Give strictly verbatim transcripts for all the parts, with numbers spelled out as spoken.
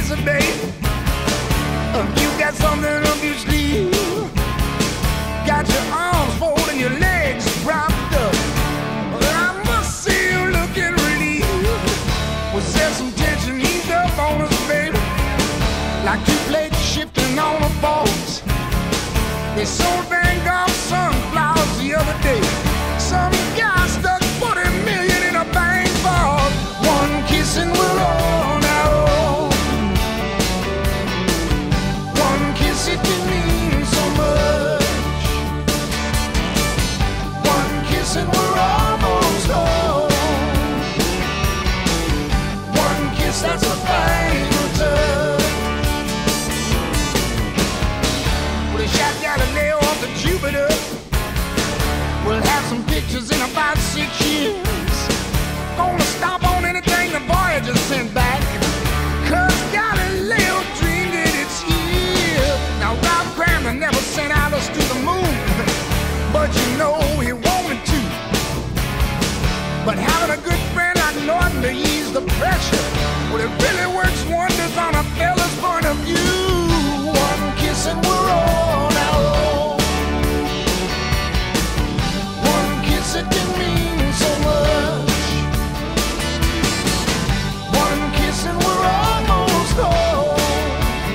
kiss it, babe. You got something up your sleeve. Got your arms folded and your legs propped up. Well, I must see you looking relieved. Was there some tension eased up on us, baby? Like two plates shifting on a boat. They sold Van Gogh sunflowers the other day. Some guy stuck forty million in a bank vault. One kiss and we're on our own. One kiss, it can mean so much. One kiss and we're almost home. One kiss, that's the final touch. Well, they shot Galileo off to Jupiter. We'll have some pictures in about six years. Gonna stop on anything the Voyager sent back, 'cause Galileo dreamed it, it's here. Now Ralph Cramner never sent Alice to the moon, but you know he wanted to. But having a good friend like Norton to ease the pressure, well, it really works wonders on a fella's point of view. One kiss and we're on our own. One kiss, it can mean so much. One kiss and we're almost home.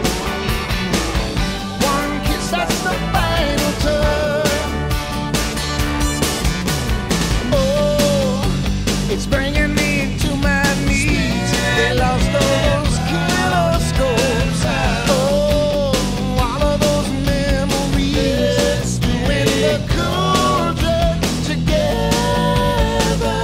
One kiss, that's the final touch. Oh, it's bringing me to my knees. They lost all those killer scopes. Oh, all of those memories when the cool drug together.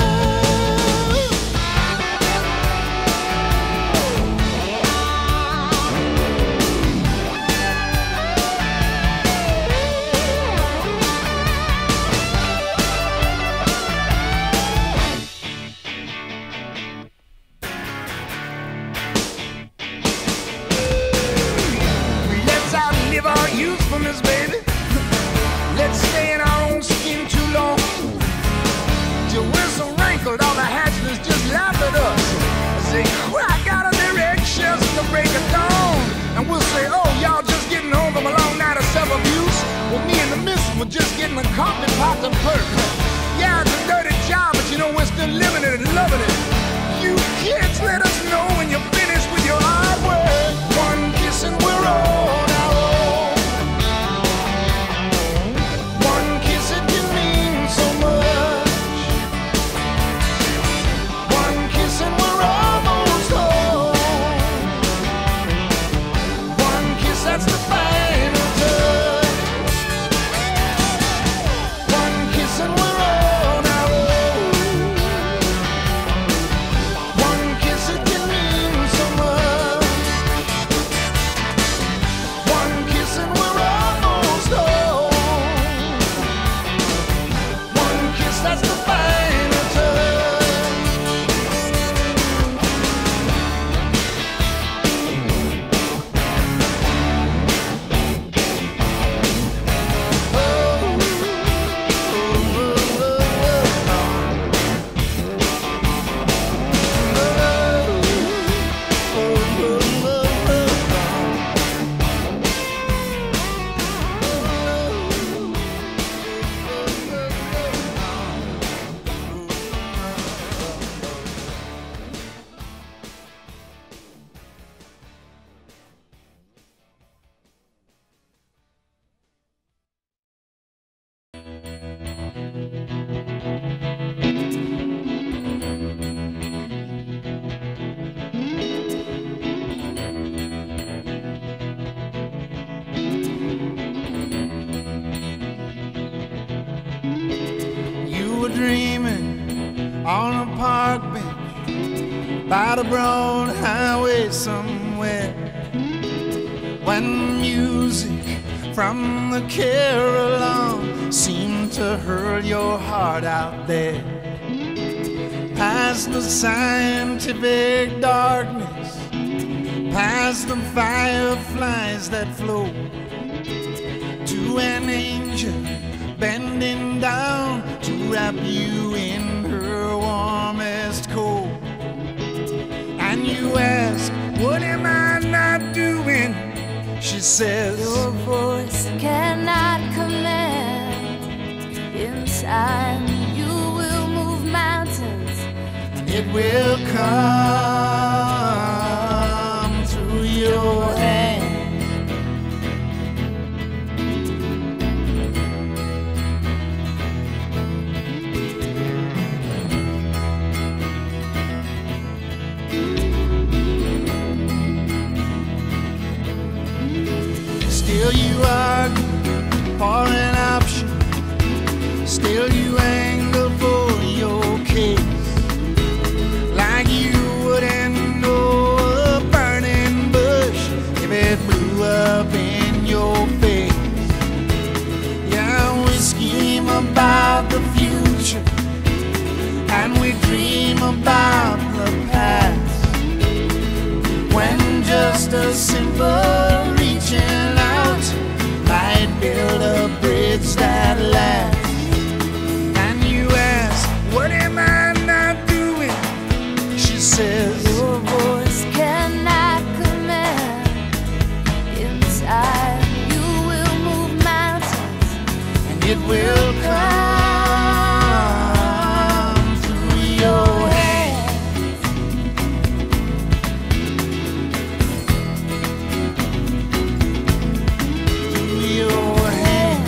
Let's outlive our youthfulness, baby. Let's stay in our own skin too long, till we're so wrinkled all the hatchlings just laugh at us. Say, crack out of their eggshells at the break of dawn. And we'll say, oh, y'all just getting home from a long night of self-abuse. Well, me and the missus were just getting a coffee pot to perk. Yeah, it's a dirty job, but you know we're still living it and loving it. You kids, let us know when you're finished with your hard work. One kiss and we're on our own. One kiss, it can mean so much. One kiss and we're almost home. One kiss, that's the final touch. One kiss and we're on our own. One kiss, it can mean so much. One kiss and we're almost home. One kiss, that's the final touch. You were dreaming on a park bench by the broad highway somewhere, when music from the carillon seemed to hurl your heart out there, past the scientific darkness, past the fireflies that flow, to an angel bending down to wrap you in her warmest coat. And you ask, what am I not doing? She says, your voice cannot command. Inside you will move mountains. It will come through your hand. Still you argue for an option. Still you angle for your case, like you wouldn't know a burning bush if it blew up in your face. Yeah, we scheme about the future and we dream about the past, when just a simple reaching out might build a bridge that lasts. And you ask, what am I not doing? She says, your voice cannot command. Inside you will move mountains, and it will come through your hands. Through your hands.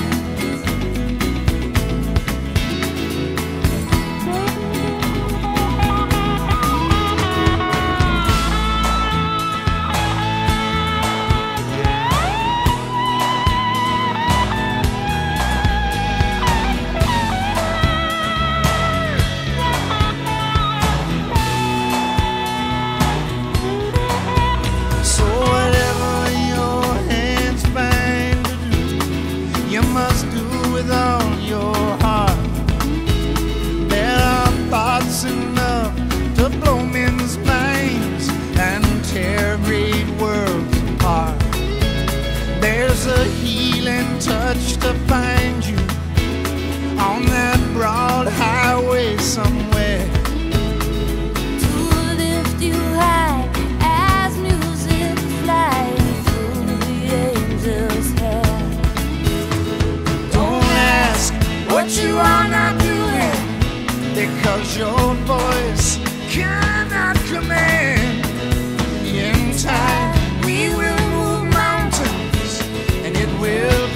So whatever your hands find to do, you must do with all your heart. There are thoughts enough to blow men's minds and tear great worlds apart. There's a healing touch to find you on that broad highway somewhere. to lift you high as music flies through the angel's hair. Don't ask what you are not doing, because your voice cannot command. In time we will move mountains, and it will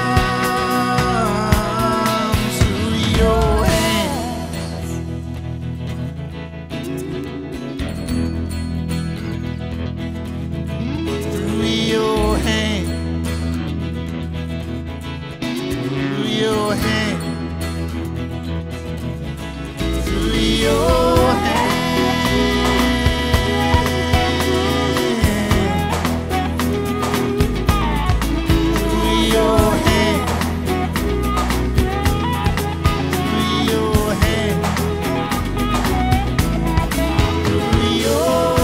come through your hands. Through your hands. Through your hands. Through your hands. Through your hands. Through your hands. Through your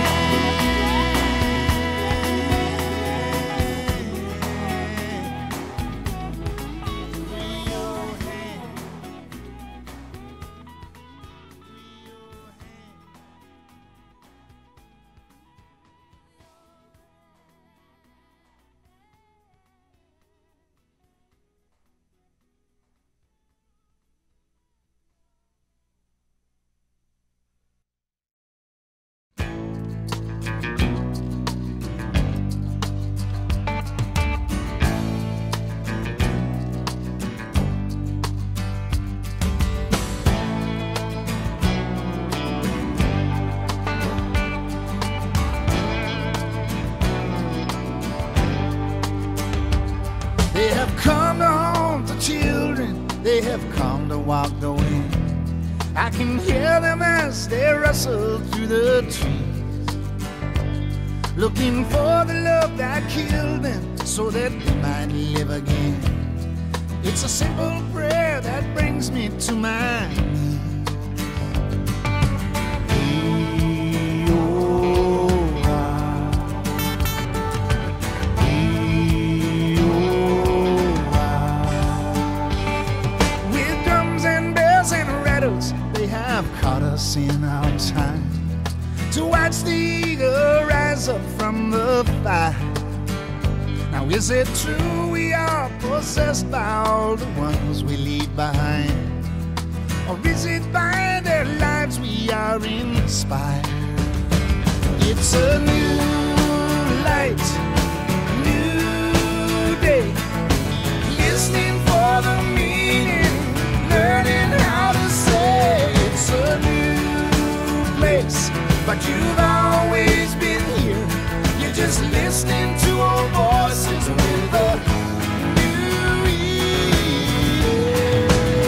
They have come to haunt the children, they have come to walk the wind. I can hear them as they rustle through the trees, looking for the love that killed them so that they might live again. It's a simple prayer that brings me to my knees. They have caught us in our time to watch the eagle rise rise up from the fire. Now is it true we are possessed by all the ones we leave behind? Or is it by their lives we are inspired? It's a new light, new day, listening for the meaning, learning how to say it's a new place, but you've always been here. You're just listening to old voices with a new ear.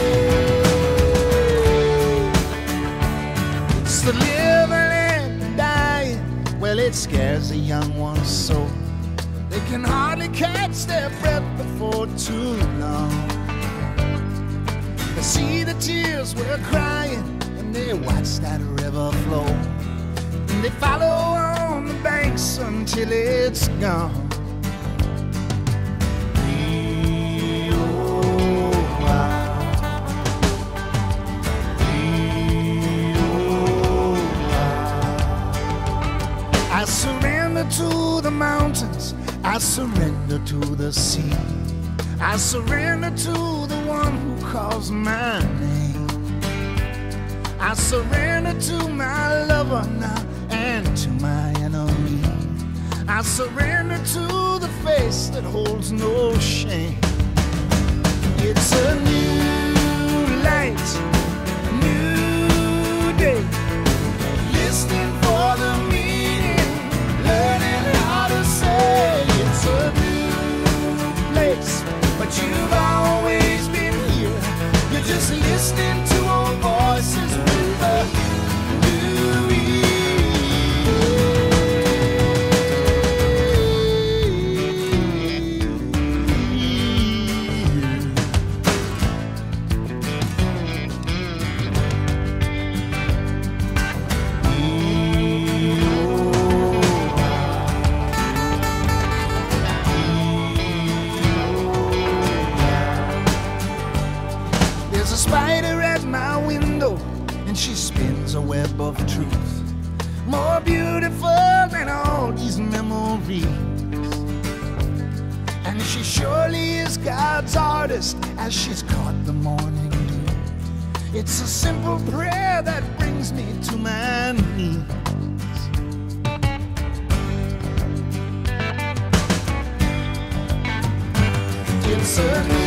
It's the living and the dying. Well, it scares the young ones so they can hardly catch their breath before too long. They see the tears we're crying and they watch that river flow, and they follow on the banks until it's gone. I surrender to the mountains, I surrender to the sea, I surrender to the one who calls my name. I surrender to my lover now and to my enemy. I surrender to the face that holds no shame. It's a new light, new day, listening for the meaning, learning how to say it's a new place, but you've always been here. You're just listening to old voices with a new ear. There's a spider at my window, and she spins a web of truth, more beautiful than all these memories. And she surely is God's artist as she's caught the morning dew. It's a simple prayer that brings me to my knees. It's a